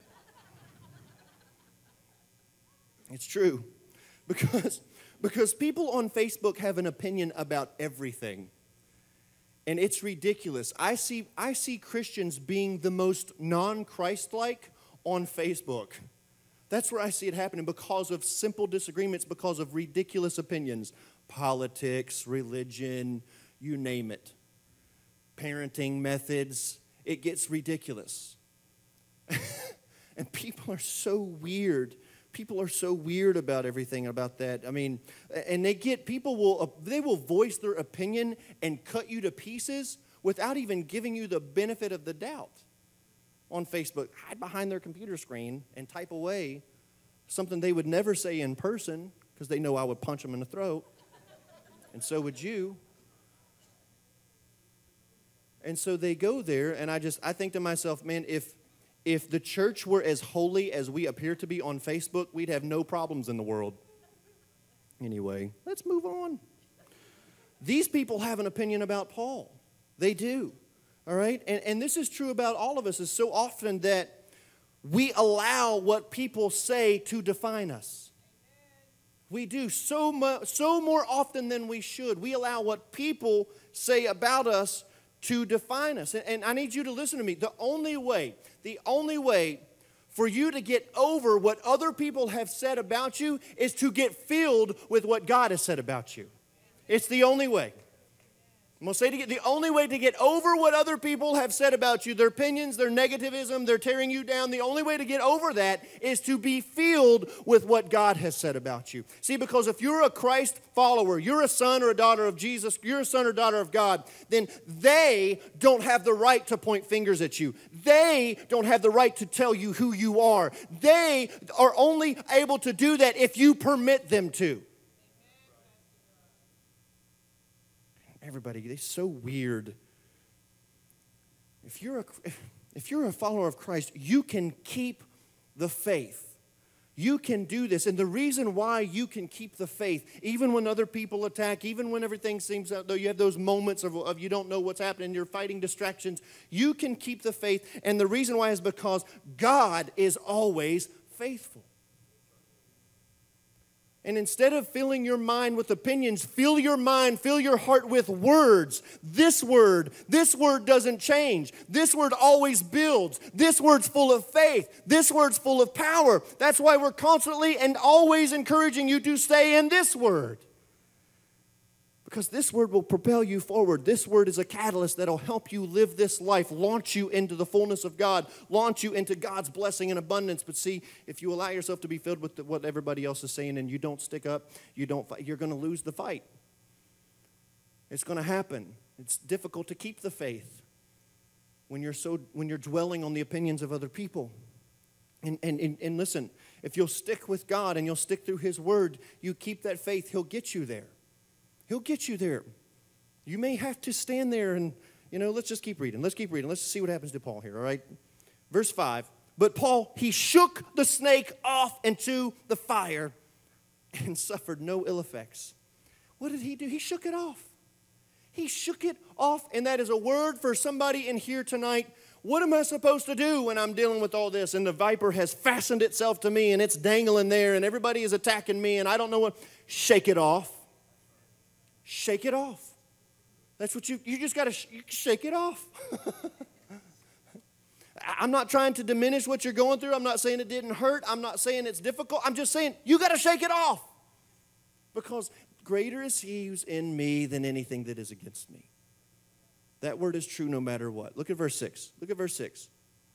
A: It's true. Because, because people on Facebook have an opinion about everything. And it's ridiculous. I see, I see Christians being the most non-Christ-like on Facebook. That's where I see it happening because of simple disagreements, because of ridiculous opinions. Politics, religion, you name it. Parenting methods. It gets ridiculous. And people are so weird. People are so weird about everything about that. I mean, and they get, people will, they will voice their opinion and cut you to pieces without even giving you the benefit of the doubt. On Facebook, hide behind their computer screen and type away something they would never say in person because they know I would punch them in the throat. And so would you. And so they go there, and I just, I think to myself, man, if, if the church were as holy as we appear to be on Facebook, we'd have no problems in the world. Anyway, let's move on. These people have an opinion about Paul. They do. All right? And, and this is true about all of us, is so often that we allow what people say to define us. We do so much, so more often than we should. We allow what people say about us to define us. And, and I need you to listen to me. The only way, the only way for you to get over what other people have said about you is to get filled with what God has said about you. It's the only way. I'm going to say it again. The only way to get over what other people have said about you, their opinions, their negativism, they're tearing you down, the only way to get over that is to be filled with what God has said about you. See, because if you're a Christ follower, you're a son or a daughter of Jesus, you're a son or daughter of God, then they don't have the right to point fingers at you. They don't have the right to tell you who you are. They are only able to do that if you permit them to. Everybody, they're so weird. If you're a, if you're a follower of Christ, you can keep the faith. You can do this. And the reason why you can keep the faith, even when other people attack, even when everything seems though you have those moments of, of you don't know what's happening, you're fighting distractions, you can keep the faith. And the reason why is because God is always faithful. And instead of filling your mind with opinions, fill your mind, fill your heart with words. This word, this word doesn't change. This word always builds. This word's full of faith. This word's full of power. That's why we're constantly and always encouraging you to stay in this word. Because this word will propel you forward. This word is a catalyst that will help you live this life, launch you into the fullness of God, launch you into God's blessing and abundance. But see, if you allow yourself to be filled with the, what everybody else is saying and you don't stick up, you don't fight, you're going to lose the fight. It's going to happen. It's difficult to keep the faith when you're so when you're dwelling on the opinions of other people. And, and, and, and listen, if you'll stick with God and you'll stick through His word, you keep that faith, He'll get you there. He'll get you there. You may have to stand there and, you know, let's just keep reading. Let's keep reading. Let's see what happens to Paul here, all right? Verse five. But Paul, he shook the snake off into the fire and suffered no ill effects. What did he do? He shook it off. He shook it off, and that is a word for somebody in here tonight. What am I supposed to do when I'm dealing with all this and the viper has fastened itself to me and it's dangling there and everybody is attacking me and I don't know what? Shake it off. Shake it off. That's what you, you just got to sh- shake it off. I'm not trying to diminish what you're going through. I'm not saying it didn't hurt. I'm not saying it's difficult. I'm just saying you got to shake it off. Because greater is He who's in me than anything that is against me. That word is true no matter what. Look at verse six. Look at verse six.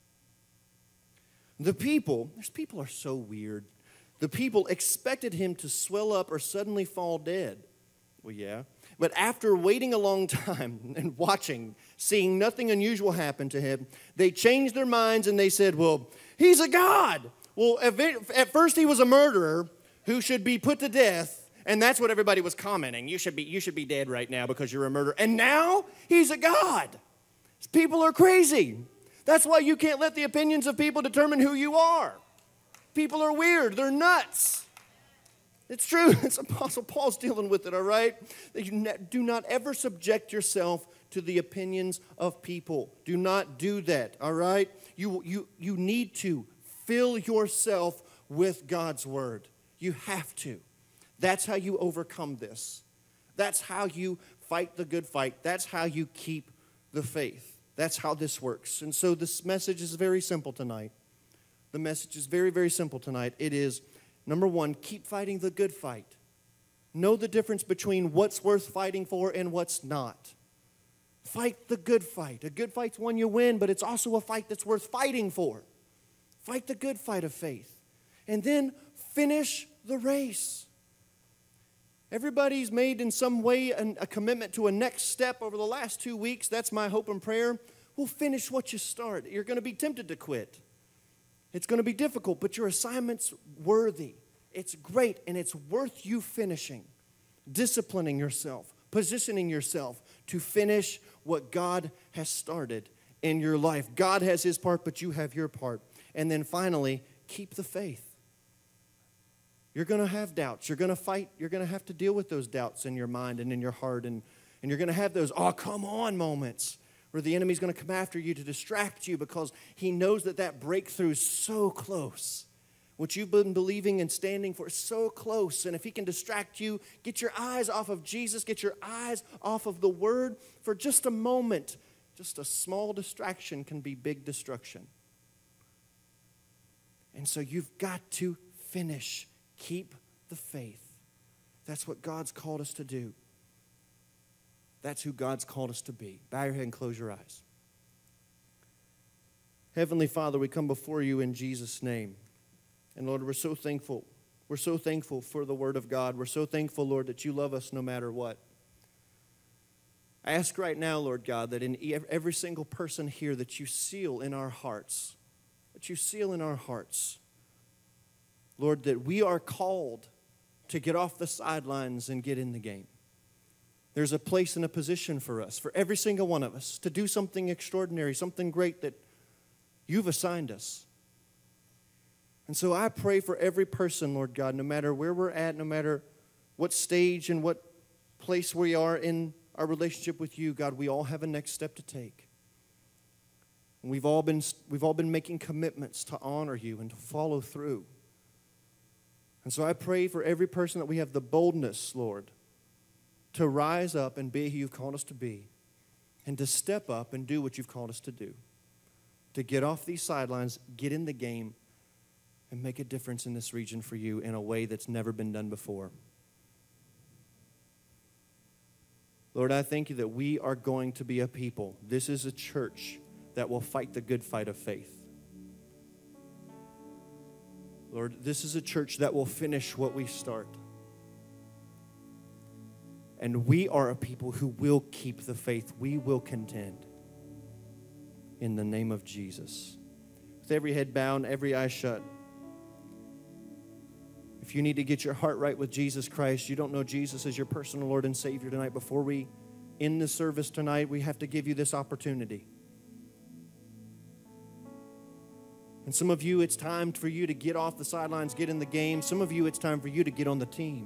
A: The people, these people are so weird. The people expected him to swell up or suddenly fall dead. Well, yeah. But after waiting a long time and watching, seeing nothing unusual happen to him, they changed their minds and they said, well, he's a god. Well, at first he was a murderer who should be put to death, and that's what everybody was commenting. You should be, you should be dead right now because you're a murderer. And now he's a god. People are crazy. That's why you can't let the opinions of people determine who you are. People are weird. They're nuts. It's true. It's Apostle Paul's dealing with it, all right? You do not ever subject yourself to the opinions of people. Do not do that, all right? You, you, you need to fill yourself with God's word. You have to. That's how you overcome this. That's how you fight the good fight. That's how you keep the faith. That's how this works. And so this message is very simple tonight. The message is very, very simple tonight. It is, number one, keep fighting the good fight. Know the difference between what's worth fighting for and what's not. Fight the good fight. A good fight's one you win, but it's also a fight that's worth fighting for. Fight the good fight of faith. And then finish the race. Everybody's made in some way a commitment to a next step over the last two weeks. That's my hope and prayer. Well, finish what you start. You're going to be tempted to quit. It's going to be difficult, but your assignment's worthy. It's great, and it's worth you finishing, disciplining yourself, positioning yourself to finish what God has started in your life. God has His part, but you have your part. And then finally, keep the faith. You're going to have doubts. You're going to fight. You're going to have to deal with those doubts in your mind and in your heart. And, and you're going to have those, oh, come on moments where the enemy's going to come after you to distract you because he knows that that breakthrough is so close. What you've been believing and standing for is so close. And if he can distract you, get your eyes off of Jesus, get your eyes off of the Word for just a moment. Just a small distraction can be big destruction. And so you've got to finish. Keep the faith. That's what God's called us to do. That's who God's called us to be. Bow your head and close your eyes. Heavenly Father, we come before you in Jesus' name. And Lord, we're so thankful. We're so thankful for the Word of God. We're so thankful, Lord, that you love us no matter what. I ask right now, Lord God, that in every single person here that you seal in our hearts, that you seal in our hearts, Lord, that we are called to get off the sidelines and get in the game. There's a place and a position for us, for every single one of us, to do something extraordinary, something great that you've assigned us. And so I pray for every person, Lord God, no matter where we're at, no matter what stage and what place we are in our relationship with you, God, we all have a next step to take. And we've all been, we've all been making commitments to honor you and to follow through. And so I pray for every person that we have the boldness, Lord, to rise up and be who you've called us to be, and to step up and do what you've called us to do, to get off these sidelines, get in the game, and make a difference in this region for you in a way that's never been done before. Lord, I thank you that we are going to be a people. This is a church that will fight the good fight of faith. Lord, this is a church that will finish what we start. And we are a people who will keep the faith. We will contend. In the name of Jesus. With every head bowed, every eye shut. If you need to get your heart right with Jesus Christ, you don't know Jesus as your personal Lord and Savior tonight, before we end the service tonight, we have to give you this opportunity. And some of you, it's time for you to get off the sidelines, get in the game. Some of you, it's time for you to get on the team.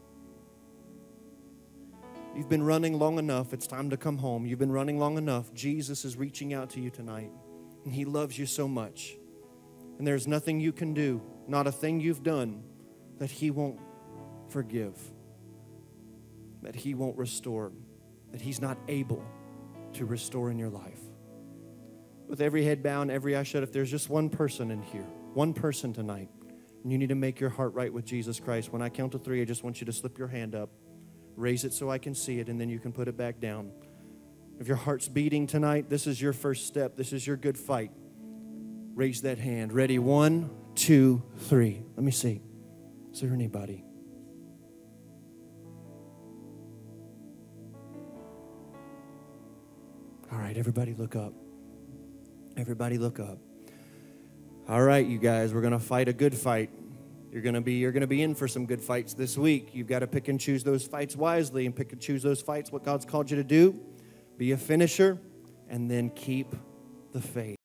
A: You've been running long enough. It's time to come home. You've been running long enough. Jesus is reaching out to you tonight, and he loves you so much. And there's nothing you can do, not a thing you've done, that he won't forgive, that he won't restore, that he's not able to restore in your life. With every head bowed, every eye shut, if there's just one person in here, one person tonight, and you need to make your heart right with Jesus Christ, when I count to three, I just want you to slip your hand up, raise it so I can see it, and then you can put it back down. If your heart's beating tonight, this is your first step. This is your good fight. Raise that hand. Ready? One, two, three. Let me see. Is there anybody? All right, everybody look up. Everybody look up. All right, you guys, we're going to fight a good fight. You're going to be you're going to be in for some good fights this week. You've got to pick and choose those fights wisely, and pick and choose those fights what God's called you to do. Be a finisher, and then keep the faith.